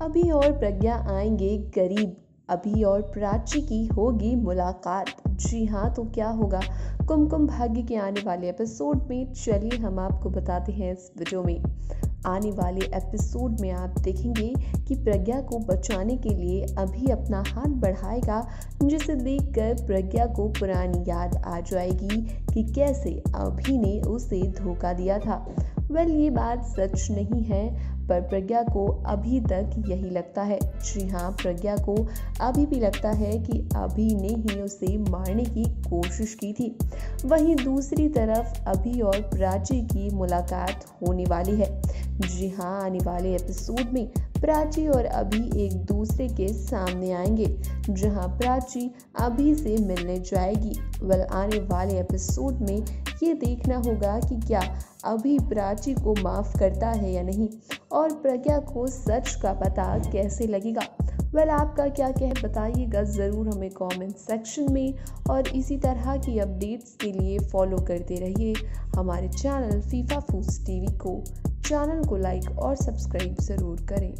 अभी और प्रज्ञा आएंगे करीब, अभी और प्राची की होगी मुलाकात। जी हाँ, तो क्या होगा कुमकुम भाग्य के आने वाले एपिसोड में, चलिए हम आपको बताते हैं इस वीडियो में। आने वाले एपिसोड में आप देखेंगे कि प्रज्ञा को बचाने के लिए अभी अपना हाथ बढ़ाएगा, जिसे देखकर प्रज्ञा को पुरानी याद आ जाएगी कि कैसे अभी ने उसे धोखा दिया था। ये बात सच नहीं है, पर प्रज्ञा को अभी तक यही लगता है। जी हाँ, प्रज्ञा को अभी भी लगता है कि अभी ने ही उसे मारने की कोशिश की थी। वहीं दूसरी तरफ अभी और प्राची की मुलाकात होने वाली है। जी हाँ, आने वाले एपिसोड में प्राची और अभी एक दूसरे के सामने आएंगे, जहां प्राची अभी से मिलने जाएगी। आने वाले एपिसोड में ये देखना होगा कि क्या अभी प्राची को माफ करता है या नहीं, और प्रज्ञा को सच का पता कैसे लगेगा। आपका क्या बताइएगा ज़रूर हमें कमेंट सेक्शन में, और इसी तरह की अपडेट्स के लिए फॉलो करते रहिए हमारे चैनल फीफा फूड्स टीवी को। चैनल को लाइक और सब्सक्राइब ज़रूर करें।